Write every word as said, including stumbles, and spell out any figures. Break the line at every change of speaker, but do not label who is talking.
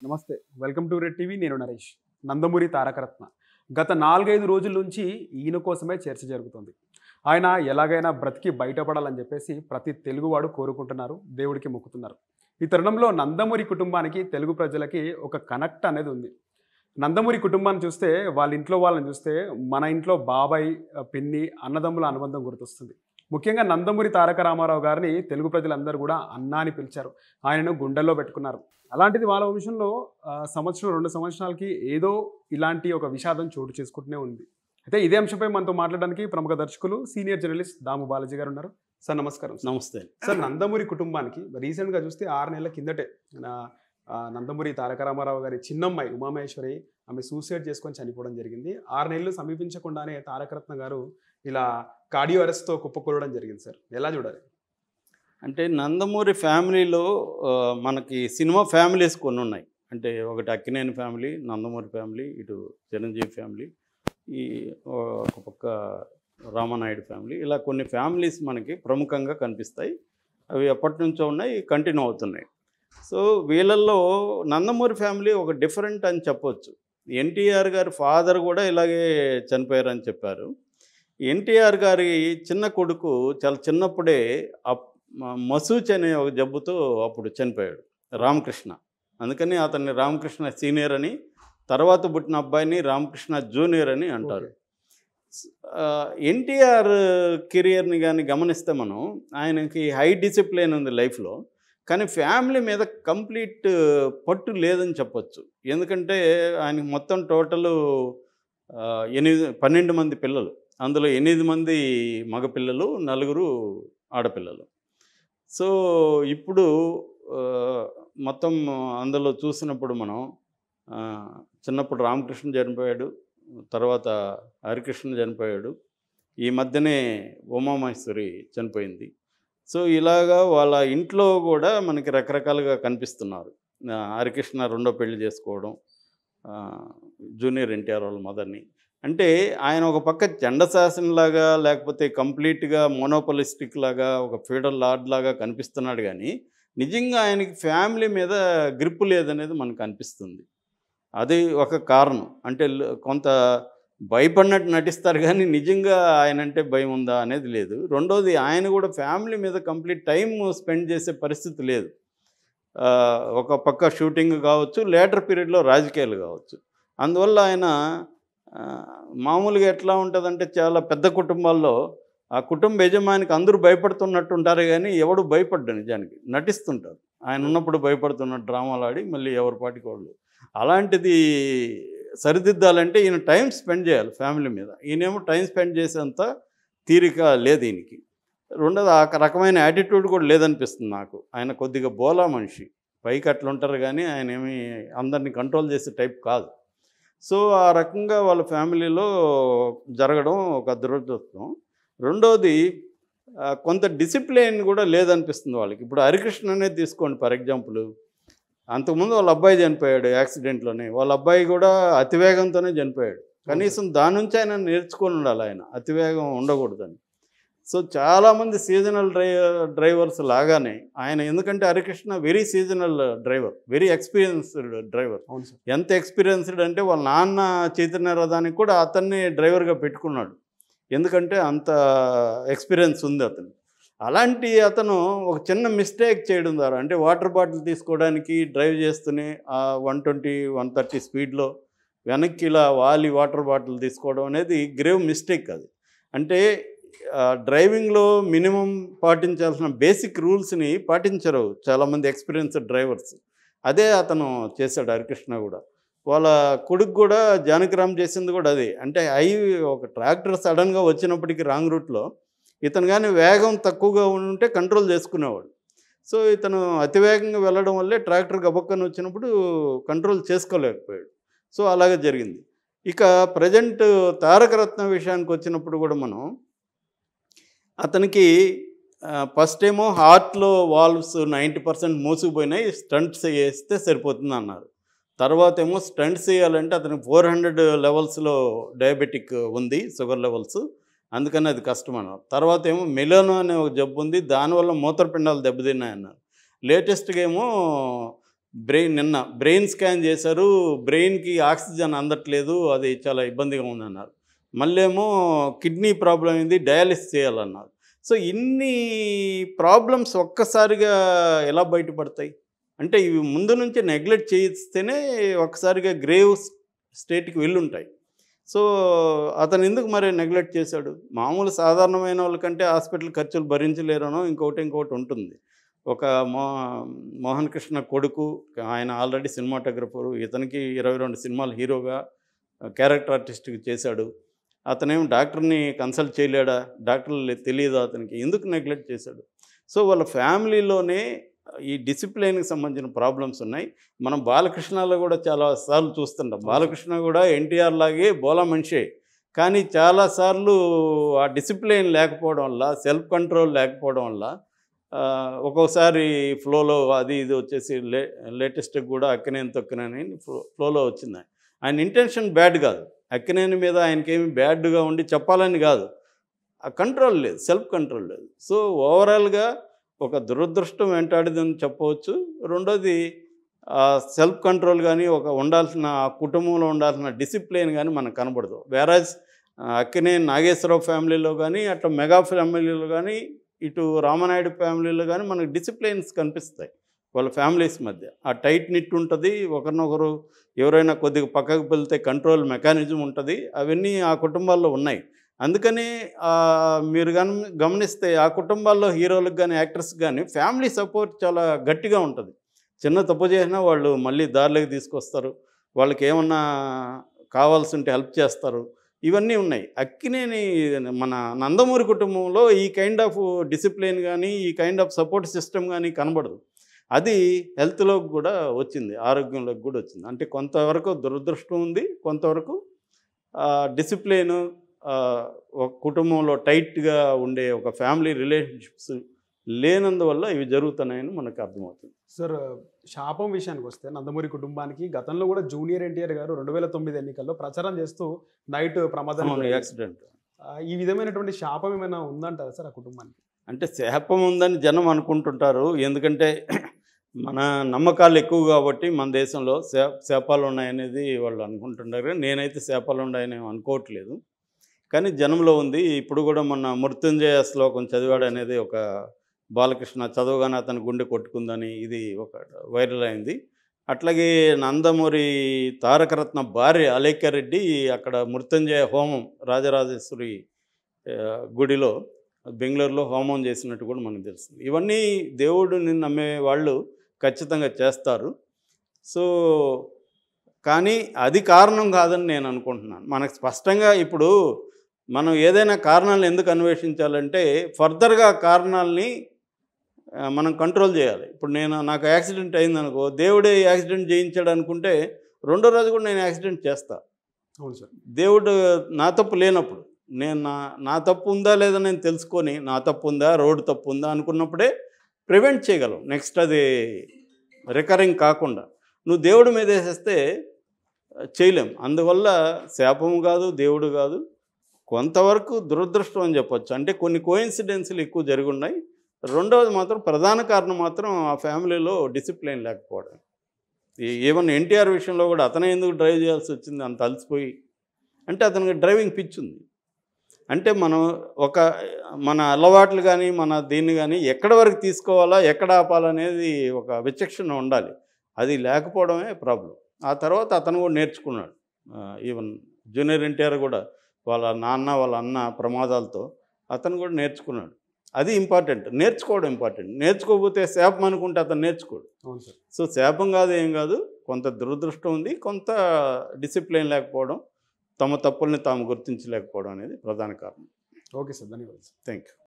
నమస్తే, welcome to red TV. నేను నరేష్. నందమూరి తారకరత్న గత నాలుగైదు రోజుల నుంచి ఈయన కోసమే చర్చ జరుగుతుంది. ఆయన ఎలాగైనా బ్రతికి బయటపడాలని చెప్పేసి ప్రతి తెలుగువాడు కోరుకుంటున్నారు, దేవుడికి మొక్కుతున్నారు. ఈ తరుణంలో నందమూరి కుటుంబానికి, తెలుగు ప్రజలకి ఒక కనెక్ట్ అనేది ఉంది. నందమూరి కుటుంబాన్ని చూస్తే, వాళ్ళ ఇంట్లో వాళ్ళని చూస్తే మన ఇంట్లో బాబాయ్, పిన్ని, అన్నదమ్ముల అనుబంధం గుర్తొస్తుంది. ముఖ్యంగా నందమూరి తారక రామారావు గారిని తెలుగు ప్రజలందరూ కూడా అన్నా అని పిలిచారు. ఆయనను గుండెల్లో పెట్టుకున్నారు. అలాంటిది వాళ్ళ వంశంలో సంవత్సరం రెండు సంవత్సరాలకి ఏదో ఇలాంటి ఒక విషాదం చోటు చేసుకుంటూనే ఉంది. అయితే ఇదే అంశంపై మనతో మాట్లాడడానికి ప్రముఖ దర్శకులు, సీనియర్ జర్నలిస్ట్ దాము బాలాజీ గారు ఉన్నారు. సార్ నమస్కారం.
నమస్తే
సార్. నందమూరి కుటుంబానికి రీసెంట్గా చూస్తే ఆరు నెలల కిందటే నందమూరి తారక రామారావు గారి చిన్నమ్మాయి ఉమామహేశ్వరి ఆమె సూసైడ్ చేసుకొని చనిపోవడం జరిగింది. ఆరు నెలలు సమీపించకుండానే తారకరత్న గారు ఇలా కార్డియో అరెస్ట్తో కుప్పకూలడం జరిగింది. సార్ ఎలా చూడాలి?
అంటే నందమూరి ఫ్యామిలీలో మనకి సినిమా ఫ్యామిలీస్ కొన్ని ఉన్నాయి. అంటే ఒకటి అక్కినేని ఫ్యామిలీ, నందమూరి ఫ్యామిలీ, ఇటు చిరంజీవి ఫ్యామిలీ, ఈ ఒక పక్క రామానాయుడు ఫ్యామిలీ, ఇలా కొన్ని ఫ్యామిలీస్ మనకి ప్రముఖంగా కనిపిస్తాయి. అవి ఎప్పటి నుంచో ఉన్నాయి, కంటిన్యూ అవుతున్నాయి. సో వీళ్ళల్లో నందమూరి ఫ్యామిలీ ఒక డిఫరెంట్ అని చెప్పవచ్చు. ఎన్టీఆర్ గారి ఫాదర్ కూడా ఇలాగే చనిపోయారని చెప్పారు. ఎన్టీఆర్ గారి చిన్న కొడుకు చాలా చిన్నప్పుడే మసూచ్ అనే ఒక జబ్బుతో అప్పుడు చనిపోయాడు, రామకృష్ణ. అందుకని అతన్ని రామకృష్ణ సీనియర్ అని, తర్వాత పుట్టిన అబ్బాయిని రామకృష్ణ జూనియర్ అని అంటారు. ఎన్టీఆర్ కెరియర్ని కానీ గమనిస్తే మనం, ఆయనకి హై డిసిప్లిన్ ఉంది లైఫ్లో, కానీ ఫ్యామిలీ మీద కంప్లీట్ పట్టు లేదని చెప్పొచ్చు. ఎందుకంటే ఆయనకి మొత్తం టోటలు ఎనిమిది పన్నెండు మంది పిల్లలు, అందులో ఎనిమిది మంది మగపిల్లలు, నలుగురు ఆడపిల్లలు. సో ఇప్పుడు మొత్తం అందులో చూసినప్పుడు మనం చిన్నప్పుడు రామకృష్ణ చనిపోయాడు, తర్వాత హరికృష్ణ చనిపోయాడు, ఈ మధ్యనే ఉమామహేశ్వరి చనిపోయింది. సో ఇలాగా వాళ్ళ ఇంట్లో కూడా మనకి రకరకాలుగా కనిపిస్తున్నారు. హరికృష్ణ రెండో పెళ్లి చేసుకోవడం, జూనియర్ ఎన్టీఆర్ వాళ్ళ మదర్ని. అంటే ఆయన ఒక పక్క చండశాసనలాగా, లేకపోతే కంప్లీట్గా మోనోపలిస్టిక్ లాగా, ఒక ఫీడల్ లార్డ్ లాగా కనిపిస్తున్నాడు, కానీ నిజంగా ఆయనకి ఫ్యామిలీ మీద గ్రిప్ లేదనేది మనకు అనిపిస్తుంది. అది ఒక కారణం. అంటే కొంత భయపడినట్టు నటిస్తారు, కానీ నిజంగా ఆయన అంటే భయం ఉందా అనేది లేదు. రెండోది, ఆయన కూడా ఫ్యామిలీ మీద కంప్లీట్ టైం స్పెండ్ చేసే పరిస్థితి లేదు. ఒక పక్క షూటింగ్ కావచ్చు, లేటర్ పీరియడ్లో రాజకీయాలు కావచ్చు. అందువల్ల ఆయన మామూలుగా ఎట్లా ఉంటుందంటే, చాలా పెద్ద కుటుంబాల్లో ఆ కుటుంబ యజమానికి అందరూ భయపడుతున్నట్టు ఉంటారు, కానీ ఎవడు భయపడ్డా, నిజానికి నటిస్తుంటారు. ఆయన ఉన్నప్పుడు భయపడుతున్నట్టు డ్రామాలు ఆడి మళ్ళీ ఎవరి పాటికి వాళ్ళు. అలాంటిది సరిదిద్దాలంటే ఈయన టైం స్పెండ్ చేయాలి ఫ్యామిలీ మీద. ఈయనేమో టైం స్పెండ్ చేసేంత తీరిక లేదు ఈయనకి. రెండోది, ఆ రకమైన యాటిట్యూడ్ కూడా లేదనిపిస్తుంది నాకు. ఆయన కొద్దిగా బోలా మనిషి, పైకి అట్లా ఉంటారు, కానీ ఆయన ఏమి అందరినీ కంట్రోల్ చేసే టైప్ కాదు. సో ఆ రకంగా వాళ్ళ ఫ్యామిలీలో జరగడం ఒక దురదృష్టం. రెండోది, కొంత డిసిప్లిన్ కూడా లేదనిపిస్తుంది వాళ్ళకి. ఇప్పుడు హరికృష్ణ అనేది తీసుకోండి ఫర్ ఎగ్జాంపుల్. అంతకుముందు వాళ్ళ అబ్బాయి చనిపోయాడు యాక్సిడెంట్లోనే. వాళ్ళ అబ్బాయి కూడా అతివేగంతోనే చనిపోయాడు. కనీసం దాని నుంచి ఆయన నేర్చుకొని ఉండాలి, ఆయన అతివేగం ఉండకూడదని. సో చాలామంది సీజనల్ డ్రై డ్రైవర్స్ లాగానే ఆయన, ఎందుకంటే Harikrishna very seasonal driver, very experienced driver. ఎంత ఎక్స్పీరియన్స్డ్ అంటే వాళ్ళ నాన్న చైతన్య రథానికి కూడా అతన్ని డ్రైవర్గా పెట్టుకున్నాడు, ఎందుకంటే అంత ఎక్స్పీరియన్స్ ఉంది అతను. అలాంటి అతను ఒక చిన్న మిస్టేక్ చేయడం ద్వారా, అంటే వాటర్ బాటిల్ తీసుకోవడానికి డ్రైవ్ చేస్తూనే ఆ వన్ ట్వంటీ వన్ థర్టీ స్పీడ్లో వెనక్కి ఇలా వాలి వాటర్ బాటిల్ తీసుకోవడం అనేది గ్రేవ్ మిస్టేక్. అది అంటే డ్రైవింగ్లో మినిమం పాటించాల్సిన బేసిక్ రూల్స్ని పాటించరు చాలామంది ఎక్స్పీరియన్స్డ్ డ్రైవర్స్. అదే అతను చేశాడు హరికృష్ణ కూడా. వాళ్ళ కొడుకు కూడా జానకిరామ్ చేసింది కూడా అదే. అంటే అవి ఒక ట్రాక్టర్ సడన్గా వచ్చినప్పటికీ రాంగ్ రూట్లో ఇతను కానీ వేగం తక్కువగా ఉంటే కంట్రోల్ చేసుకునేవాడు. సో ఇతను అతివేగంగా వెళ్ళడం వల్లే ట్రాక్టర్ గబక్కని వచ్చినప్పుడు కంట్రోల్ చేసుకోలేకపోయాడు. సో అలాగే జరిగింది. ఇక ప్రజెంట్ తారకరత్న విషయానికి వచ్చినప్పుడు కూడా మనం, అతనికి ఫస్ట్ ఏమో హార్ట్లో వాల్వ్స్ నైంటీ పర్సెంట్ మూసుకుపోయినాయి, స్టంట్స్ వేస్తే సరిపోతుంది అన్నారు. తర్వాత ఏమో స్టంట్స్ వేయాలంటే అతనికి ఫోర్ హండ్రెడ్ లెవెల్స్లో డయాబెటిక్ ఉంది, షుగర్ లెవెల్స్, అందుకని అది కష్టం అన్నారు. తర్వాత ఏమో మెలోనో అనే ఒక జబ్బు ఉంది, దానివల్ల మూత్రపిండాలు దెబ్బతిన్నాయన్నారు. లేటెస్ట్గా ఏమో బ్రెయిన్ నిన్న బ్రెయిన్ స్కాన్ చేశారు, బ్రెయిన్కి ఆక్సిజన్ అందట్లేదు, అది చాలా ఇబ్బందిగా ఉందన్నారు. మళ్ళీ ఏమో కిడ్నీ ప్రాబ్లం అయింది, డయాలిసిస్ చేయాలన్నారు. సో ఇన్ని ప్రాబ్లమ్స్ ఒక్కసారిగా ఎలా బయటపడతాయి అంటే ఇవి ముందు నుంచి నెగ్లెక్ట్ చేయిస్తేనే ఒక్కసారిగా గ్రేవ్ స్టేట్కి వెళ్ళుంటాయి. సో అతను ఎందుకు మరి నెగ్లెక్ట్ చేశాడు? మామూలు సాధారణమైన వాళ్ళకంటే హాస్పిటల్ ఖర్చులు భరించలేరనో ఇంకొకటి ఇంకొకటి ఉంటుంది. ఒక మో మోహన్ కృష్ణ కొడుకు, ఆయన ఆల్రెడీ సినిమాటోగ్రఫరు, ఇతనికి ఇరవై రెండు సినిమాలు హీరోగా క్యారెక్టర్ ఆర్టిస్ట్కి చేశాడు. అతనేం డాక్టర్ని కన్సల్ట్ చేయలేడా? డాక్టర్లు తెలియదా అతనికి? ఎందుకు నెగ్లెక్ట్ చేశాడు? సో వాళ్ళ ఫ్యామిలీలోనే ఈ డిసిప్లిన్కి సంబంధించిన ప్రాబ్లమ్స్ ఉన్నాయి. మనం బాలకృష్ణలో కూడా చాలాసార్లు చూస్తుంటాం. బాలకృష్ణ కూడా ఎన్టీఆర్ లాగే బోలా మనిషే, కానీ చాలాసార్లు ఆ డిసిప్లిన్ లేకపోవడం వల్ల, సెల్ఫ్ కంట్రోల్ లేకపోవడం వల్ల ఒక్కోసారి ఫ్లోలో అది ఇది వచ్చేసి లే లేటెస్ట్కి కూడా అక్కినేని తొక్కినని ఫ్లో ఫ్లోలో వచ్చింది. ఆయన ఇంటెన్షన్ బ్యాడ్ కాదు, అక్కినేని మీద ఆయనకేమి బ్యాడ్గా ఉండి చెప్పాలని కాదు, ఆ కంట్రోల్ లేదు, సెల్ఫ్ కంట్రోల్ లేదు. సో ఓవరాల్గా ఒక దురదృష్టం వెంటాడిదని చెప్పవచ్చు. రెండోది సెల్ఫ్ కంట్రోల్ కానీ ఒక ఉండాల్సిన కుటుంబంలో ఉండాల్సిన డిసిప్లిన్ కానీ మనకు కనబడదు. వేరాజ్ అక్కినేని నాగేశ్వరరావు ఫ్యామిలీలో కానీ, అట్లా మెగా ఫ్యామిలీలో కానీ, ఇటు రామనాయుడు ఫ్యామిలీలో కానీ మనకు డిసిప్లిన్స్ కనిపిస్తాయి వాళ్ళ ఫ్యామిలీస్ మధ్య. ఆ టైట్ నిట్ ఉంటుంది, ఒకరినొకరు ఎవరైనా కొద్దిగా పక్కకు వెళ్తే కంట్రోల్ మెకానిజం ఉంటుంది. అవన్నీ ఆ కుటుంబాల్లో ఉన్నాయి. అందుకని మీరు గమ గమనిస్తే ఆ కుటుంబాల్లో హీరోలకు కానీ యాక్టర్స్కి కానీ ఫ్యామిలీ సపోర్ట్ చాలా గట్టిగా ఉంటుంది. చిన్న తప్పు చేసినా వాళ్ళు మళ్ళీ దారిలోకి తీసుకొస్తారు, వాళ్ళకి ఏమన్నా కావాల్సి ఉంటే హెల్ప్ చేస్తారు. ఇవన్నీ ఉన్నాయి. అక్కినేని మన నందమూరి కుటుంబంలో ఈ కైండ్ ఆఫ్ డిసిప్లిన్ కానీ, ఈ కైండ్ ఆఫ్ సపోర్ట్ సిస్టమ్ కానీ కనబడదు. అది హెల్త్లోకి కూడా వచ్చింది, ఆరోగ్యంలోకి కూడా వచ్చింది. అంటే కొంతవరకు దురదృష్టం ఉంది, కొంతవరకు డిసిప్లిన్, ఒక కుటుంబంలో టైట్గా ఉండే ఒక ఫ్యామిలీ రిలేషన్షిప్స్ లేనందువల్ల ఇవి జరుగుతున్నాయని మనకు అర్థమవుతుంది.
సార్ శాపం విషయానికి వస్తే నందమూరి కుటుంబానికి గతంలో కూడా జూనియర్ ఎన్టీఆర్ గారు రెండు వేల తొమ్మిది ఎన్నికల్లో ప్రచారం చేస్తూ నైట్ ప్రమాదం
యాక్సిడెంట్,
ఈ విధమైనటువంటి శాపం ఏమైనా ఉందంటారా సార్ ఆ కుటుంబానికి?
అంటే శాపం ఉందని జనం అనుకుంటుంటారు. ఎందుకంటే మన నమ్మకాలు ఎక్కువ కాబట్టి మన దేశంలో శా శాపాలు ఉన్నాయనేది వాళ్ళు అనుకుంటుంటారు. నేనైతే శాపాలు ఉన్నాయని అనుకోవట్లేదు, కానీ జనంలో ఉంది. ఇప్పుడు కూడా మొన్న మృత్యుంజయ శ్లోకం చదివాడు అనేది ఒక బాలకృష్ణ చదవగానే అతని గుండె కొట్టుకుందని ఇది ఒక వైరల్ అయింది. అట్లాగే నందమూరి తారకరత్న భార్య అలేఖ్యారెడ్డి అక్కడ మృత్యుంజయ హోమం రాజరాజేశ్వరి గుడిలో బెంగళూరులో హోమం చేసినట్టు కూడా మనకు తెలుస్తుంది. ఇవన్నీ దేవుడిని నమ్మే వాళ్ళు ఖచ్చితంగా చేస్తారు. సో కానీ అది కారణం కాదని నేను అనుకుంటున్నాను. మనకు స్పష్టంగా ఇప్పుడు మనం ఏదైనా కారణాలను ఎందుకు అన్వేషించాలంటే ఫర్దర్గా కారణాలని మనం కంట్రోల్ చేయాలి. ఇప్పుడు నేను నాకు యాక్సిడెంట్ అయిందనుకో, దేవుడే యాక్సిడెంట్ చేయించాడు అనుకుంటే రెండో రోజు కూడా నేను యాక్సిడెంట్ చేస్తా.
అవును సార్.
దేవుడు నా తప్పు లేనప్పుడు నేను నా నా తప్పు ఉందా లేదా నేను తెలుసుకొని నా తప్పు ఉందా, రోడ్డు తప్పు ఉందా అనుకున్నప్పుడే ప్రివెంట్ చేయగలం. నెక్స్ట్ అది రికరింగ్ కాకుండా నువ్వు దేవుడి మీద వేసేస్తే చేయలేం. అందువల్ల శాపము కాదు, దేవుడు కాదు, కొంతవరకు దురదృష్టం అని చెప్పొచ్చు. అంటే కొన్ని కోయిన్సిడెన్స్లు ఎక్కువ జరిగి ఉన్నాయి. రెండవది మాత్రం ప్రధాన కారణం మాత్రం ఆ ఫ్యామిలీలో డిసిప్లిన్ లేకపోవడం. ఈవెన్ ఎన్టీఆర్ విషయంలో కూడా అతనే ఎందుకు డ్రైవ్ చేయాల్సి వచ్చింది అంత అలసిపోయి అంటే అతనికి డ్రైవింగ్ పిచ్ ఉంది. అంటే మనం ఒక మన అలవాట్లు కానీ మన దీన్ని కానీ ఎక్కడి వరకు తీసుకోవాలా, ఎక్కడ ఆపాలనేది ఒక విచక్షణ ఉండాలి. అది లేకపోవడమే ప్రాబ్లం. ఆ తర్వాత అతను కూడా నేర్చుకున్నాడు. ఈవెన్ జూనియర్ ఎన్టీఆర్ కూడా వాళ్ళ నాన్న వాళ్ళ అన్న ప్రమాదాలతో అతను కూడా నేర్చుకున్నాడు. అది ఇంపార్టెంట్, నేర్చుకోవడం ఇంపార్టెంట్. నేర్చుకోకపోతే శాపం అనుకుంటే అతను నేర్చుకోడు.
అవును సార్.
సో శాపం కాదు, ఏం కాదు, కొంత దురదృష్టం ఉంది, కొంత డిసిప్లిన్ లేకపోవడం, తమ తప్పుల్ని తాము గుర్తించలేకపోవడం అనేది ప్రధాన కారణం.
ఓకే సార్, ధన్యవాదాలు.
Thank you.